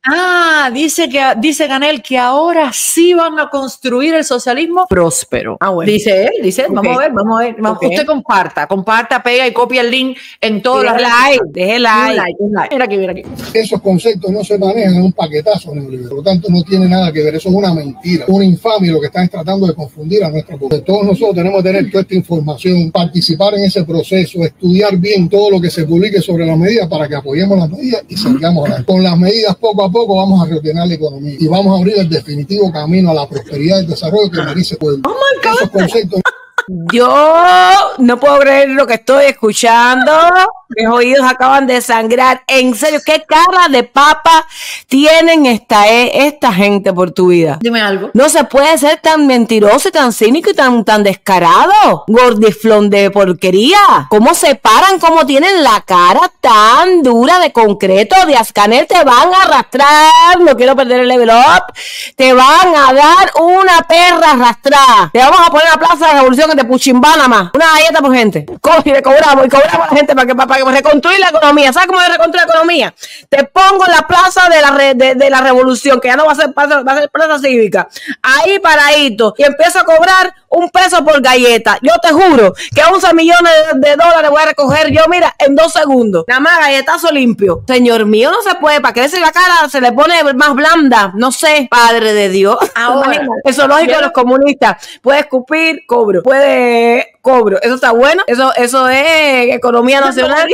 Dice Canel que ahora sí van a construir el socialismo próspero. Bueno. Dice él, okay. Vamos a ver. Okay. Usted comparta, pega y copia el link en todas las redes. Deje like. Mira aquí. Esos conceptos no se manejan en un paquetazo neoliberal. Por lo tanto, no tiene nada que ver. Eso es una mentira, una infamia lo que están tratando de confundir a nuestro pueblo. Todos nosotros tenemos que tener toda esta información, participar en ese proceso, estudiar bien todo lo que se publique sobre las medidas para que apoyemos las medidas y salgamos adelante. Con las medidas poco a poco vamos a reordenar la economía y vamos a abrir el definitivo camino a la prosperidad y el desarrollo que merece el pueblo. Esos conceptos. Yo no puedo creer lo que estoy escuchando. Mis oídos acaban de sangrar. En serio, ¿qué cara de papa tienen esta gente por tu vida? Dime algo. No se puede ser tan mentiroso y tan cínico y tan descarado. Gordiflón de porquería. ¿Cómo se paran? ¿Cómo tienen la cara tan dura de concreto? Díaz Canel, te van a arrastrar. No quiero perder el level up. Te van a dar una perra arrastrada. Te vamos a poner a Plaza de la Revolución de Puchimbana más. Una galleta por gente. Y cobramos a la gente para que reconstruir la economía. ¿Sabes cómo se reconstruye la economía? Te pongo en la plaza de la Revolución, que ya no va a ser plaza cívica. Ahí paradito. Y empiezo a cobrar $1 por galleta. Yo te juro que 11 millones de dólares voy a recoger yo, mira, en 2 segundos. Nada más galletazo limpio. Señor mío, no se puede. Para que la cara se le pone más blanda. No sé. Padre de Dios. Ahora, eso es lógico de los comunistas. Puede escupir, cobro. Cobro. Eso está bueno. Eso es economía nacional.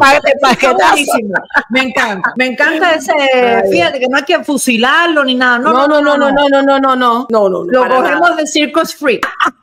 Me encanta ese. Fíjate que no hay que fusilarlo ni nada. No. Lo cogemos de Circus Free.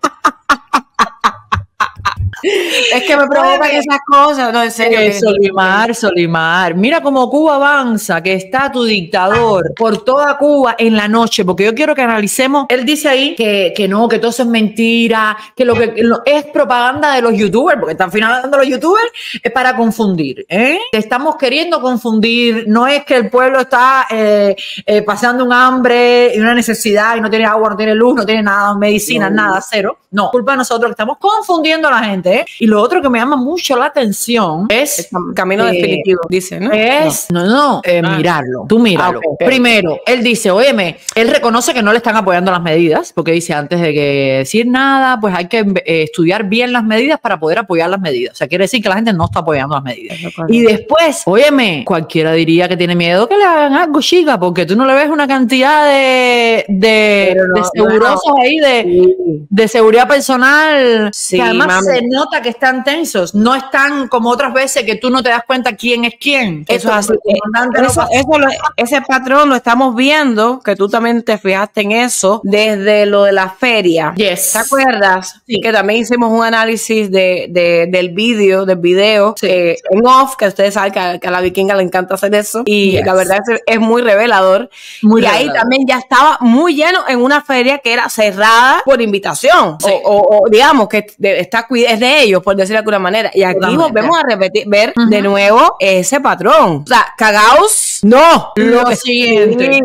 Es que me provocan esas cosas, no, en serio. Solimar. Mira cómo Cuba avanza, que está tu dictador por toda Cuba en la noche, porque yo quiero que analicemos. Él dice ahí que no, que todo eso es mentira, que lo que es propaganda de los youtubers, porque están finalizando los youtubers, es para confundir, Te estamos queriendo confundir. No es que el pueblo está pasando un hambre y una necesidad y no tiene agua, no tiene luz, no tiene nada, medicina, nada, cero. No, culpa de nosotros que estamos confundiendo a la gente. Y lo otro que me llama mucho la atención es el camino definitivo, dice, ¿no? Mirarlo. Tú míralo. Okay. Primero, él dice, óyeme, él reconoce que no le están apoyando las medidas, porque dice, antes de que decir nada, pues hay que estudiar bien las medidas para poder apoyar las medidas. O sea, quiere decir que la gente no está apoyando las medidas. Y después, óyeme, cualquiera diría que tiene miedo que le hagan algo, chica, porque tú no le ves una cantidad de segurosos ahí, de seguridad personal, que además se nota que están tensos, no están como otras veces que tú no te das cuenta quién es quién. Eso es así. Ese patrón lo estamos viendo, que tú también te fijaste en eso, desde lo de la feria. Yes. ¿Te acuerdas? Sí. Que también hicimos un análisis del video en off, que ustedes saben que a la vikinga le encanta hacer eso, y la verdad es muy revelador. Ahí también ya estaba muy lleno en una feria que era cerrada por invitación, o digamos que es de ellos, por decirlo de alguna manera. Y aquí volvemos a ver de nuevo ese patrón. O sea, cagaos, no. Lo siguiente.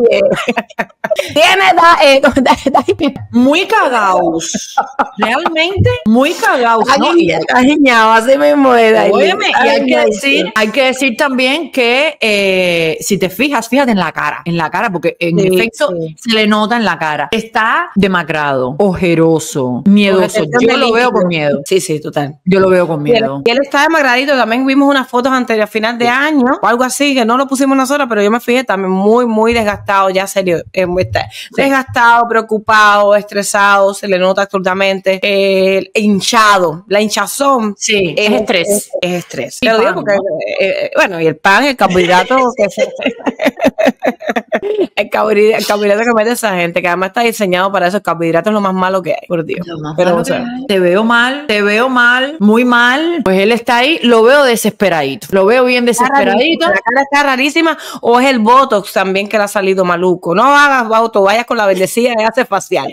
Muy cagaos. Realmente, muy cagaos. Agiñado, así mismo era. Óyeme, y hay que decir también que si te fijas, fíjate en la cara, porque en efecto se le nota en la cara. Está demacrado, ojeroso, miedoso. Yo lo veo con miedo. Sí, total. Yo lo veo con miedo. Y él está demacradito. También vimos unas fotos anteriores, a final de año, o algo así, que no lo pusimos nosotros, pero yo me fijé también muy, muy desgastado, ya serio. Desgastado, preocupado, estresado, se le nota absolutamente. Hinchado. La hinchazón. Sí, es estrés. Es estrés. Te lo digo porque, y el pan, el carbohidrato, el carbohidrato que mete esa gente, que además está diseñado para eso. El carbohidrato es lo más malo que hay, por Dios. Pero, te veo mal, muy mal. Pues él está ahí, lo veo desesperadito. Lo veo bien desesperadito. La cara está rarísima, o es el Botox también que le ha salido maluco. No hagas Botox, vayas con la verdecilla y hace facial.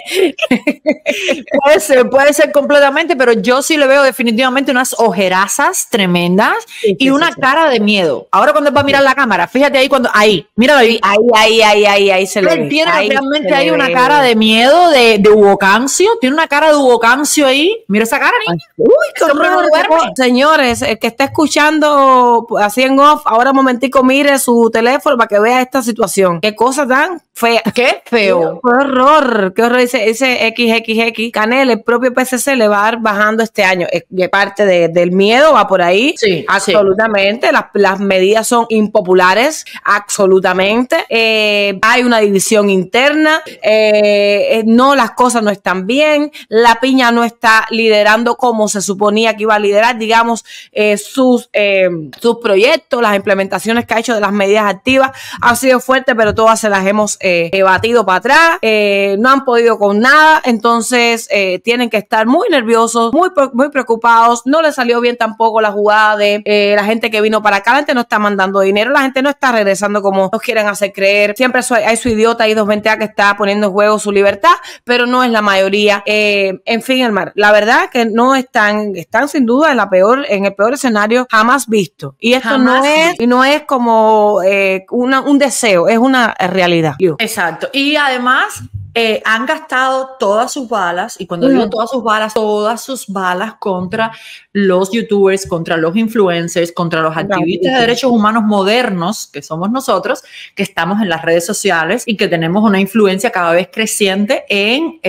Puede ser completamente, pero yo sí le veo definitivamente unas ojerazas tremendas y una cara de miedo. Ahora cuando él va a mirar la cámara, fíjate ahí míralo ahí. ahí se le ve. Tiene Ahí realmente se hay le una ve. cara de miedo de Hugo Cancio. Tiene una cara de Hugo Cancio ahí. Mira esa cara, niña. Uy, qué Ese hombre no horror. duerme. Señores, el que está escuchando así en off, ahora un momentico mire su teléfono para que vea esta situación. Qué cosa tan fea. Qué feo. Qué horror, qué horror. Ese XXX. Canel, el propio PCC le va a dar bajando este año. De parte del miedo va por ahí. Sí, absolutamente. Las medidas son impopulares, absolutamente. Hay una división interna. No, las cosas no están bien. La piña no está liderando como se suponía que iba a liderar, digamos, sus proyectos, las implementaciones que ha hecho de las medidas activas. Ha sido fuerte, pero todas se las hemos batido para atrás. No han podido con nada, entonces tienen que estar muy nerviosos, muy preocupados. No les salió bien tampoco la jugada de la gente que vino para acá. La gente no está mandando dinero, la gente no está regresando como nos quieren hacer creer. Siempre hay su idiota y 220A que está poniendo en juego su libertad, pero no es la mayoría. En fin, Elmar, la verdad que no están sin duda en el peor escenario jamás visto. Y esto Jamás no es como un deseo, es una realidad. Exacto. Y además han gastado todas sus balas, y cuando digo todas sus balas contra los youtubers, contra los influencers, contra los activistas de derechos humanos modernos, que somos nosotros, que estamos en las redes sociales y que tenemos una influencia cada vez creciente en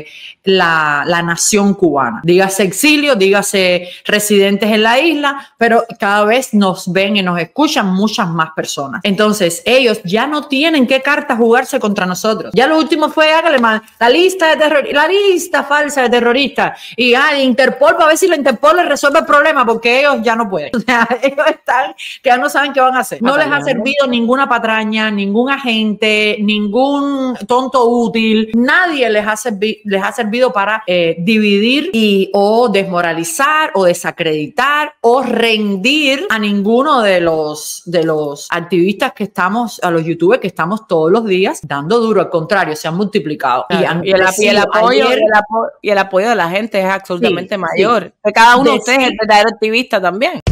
la nación cubana. Dígase exilio, dígase residentes en la isla, pero cada vez nos ven y nos escuchan muchas más personas. Entonces, ellos ya no tienen qué carta jugarse contra nosotros. Ya lo último fue la lista la lista falsa de terroristas y Interpol, para ver si la Interpol les resuelve el problema, porque ellos ya no pueden. O sea, ellos están que ya no saben qué van a hacer. No les ha servido ninguna patraña, ningún agente, ningún tonto útil. Nadie les ha servido para dividir o desmoralizar o desacreditar o rendir a ninguno de los activistas que estamos, a los youtubers que estamos todos los días dando duro. Al contrario, se han multiplicado. Claro. Y el apoyo de la gente es absolutamente mayor. Cada uno de ustedes es el verdadero activista también.